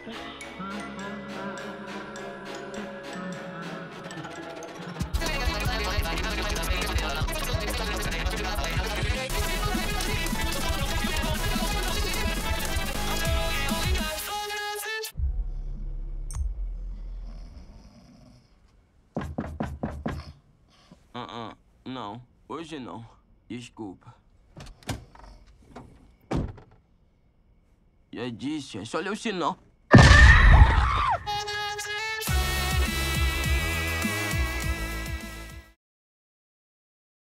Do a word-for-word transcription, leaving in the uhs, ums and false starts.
Uh-uh. Não, hoje não. Desculpa. Já disse, é só ler o sinal.